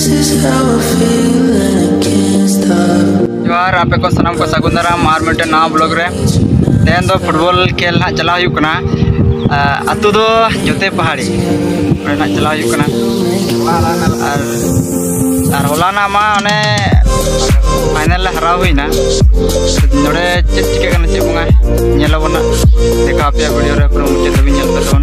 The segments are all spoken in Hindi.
जोहार आपे को सनम को सगुंदराम और मिटे ना ब्लॉग रे तेन दो फुटबॉल खेल ना चला हुई कना अतु दो जोते पहाड़ी ना चला हुई कना और होला ना मा ओने फाइनल हरा हुई ना नोडे चेक चिके कना चे बुंगा नेलो बना देखा पे वीडियो रे पूरा मुझे तभी नेल करन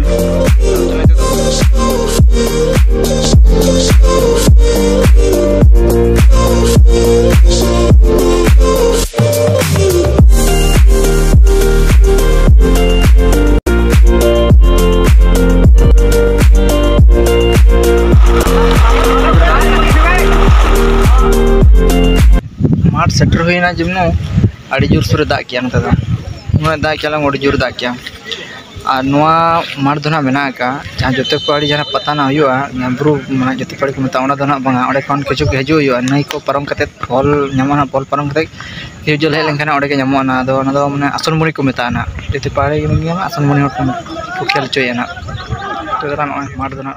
माठ सेटर हुईना जिमनो अड़ी जोर सुरे दाग किया नता नुआ दाग किया ओडी जोर दाग किया और नुआ माठ दो ना मेना का जहाँ जोते पहाड़ी जहाँ पता ना हुआ बुरु माना जोते पहाड़ी को मता ओना दो ना बंगा ओडे खन किछु के हजू हुआ नई को परम कते बॉल न्यामना बॉल परम कते हिजल हे लेंखाना ओडे के न्यामना दो माने आसनमुनि को मेता ना जोते पहाड़ी के निया आसनमुनि को खेल चोय ना तो दरा माठ दो ना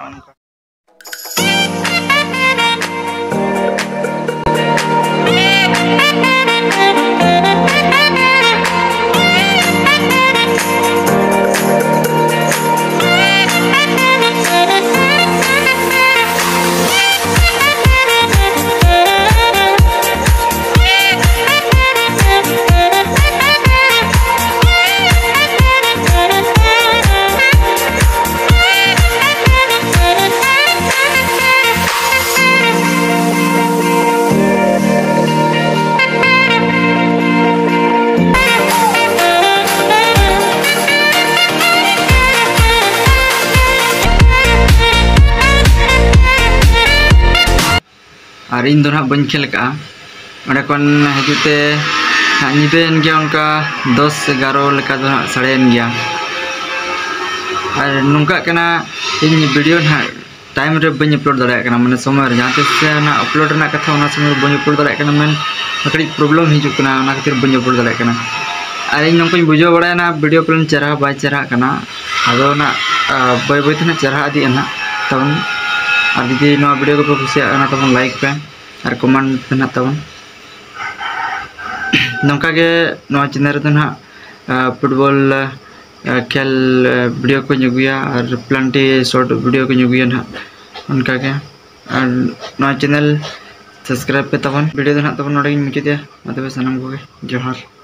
और इन दो ना बन खेल का ओडे कौन हजूते निदेन गया उनका 10-11 लेका दो ना सड़ेन गया और नुंका कना इन वीडियो ना टाइम रे बन अपलोड दड़ा कना माने समय जहां से ना अपलोड ना कथा ओना समय बन अपलोड दड़ा कना मन कड़ी प्रॉब्लम हिजु कना ओना खातिर बन अपलोड दड़ा कना और इन नंको बुझो बड़ा ना वीडियो प्लान चेहरा बाय चेहरा कना आदो ना बाय बाय तना चेहरा आदि ना तब और दीदी नवा वीडियो को खुशी आना तब लाइक पे और कमेंट पे तब नौका के नवा चैनल रे ना फुटबॉल खेल वीडियो को नुगुया और प्लांटी शॉर्ट वीडियो को नुगुया ना उनका के और नवा चैनल सब्सक्राइब पे तब वीडियो ना तब नोडे मुचादे मतलब सनम को जोहार।